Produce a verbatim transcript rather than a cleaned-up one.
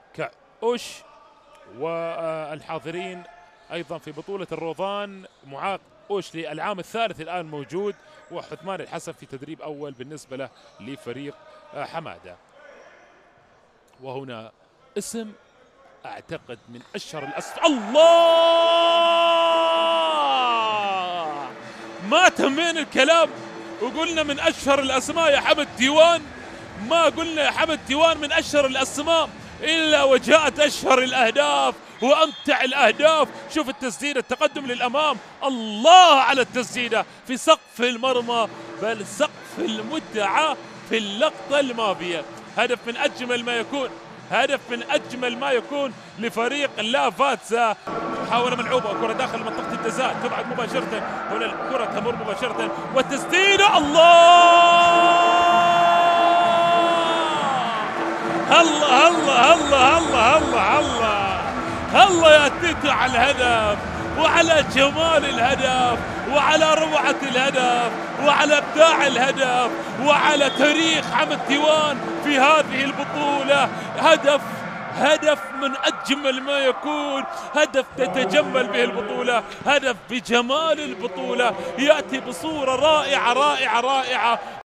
كأوش والحاضرين أيضا في بطولة الروضان. معاق أوش للعام الثالث الآن موجود، وحثمان الحسن في تدريب أول بالنسبة له لفريق حمادة. وهنا اسم أعتقد من أشهر الأسماء. الله، ما تمين الكلام وقلنا من أشهر الأسماء يا حمد ديوان، ما قلنا يا حمد ديوان من أشهر الأسماء إلا وجاءت أشهر الأهداف وأمتع الأهداف. شوف التسديدة، التقدم للأمام، الله على التسديدة في سقف المرمى، بل سقف المدعى في اللقطة الماضية. هدف من أجمل ما يكون، هدف من أجمل ما يكون لفريق لافاتسا. محاولة ملعوبة، كرة داخل منطقة الجزاء، تبعد مباشرة، هنا الكرة تمر مباشرة والتسديدة. الله، الله الله الله الله الله الله الله يا تيتو على الهدف، وعلى جمال الهدف، وعلى روعة الهدف، وعلى إبداع الهدف، وعلى تاريخ حمد ديوان في هذه البطولة. هدف هدف من أجمل ما يكون، هدف تتجمل به البطولة، هدف بجمال البطولة، يأتي بصورة رائعة رائعة رائعة.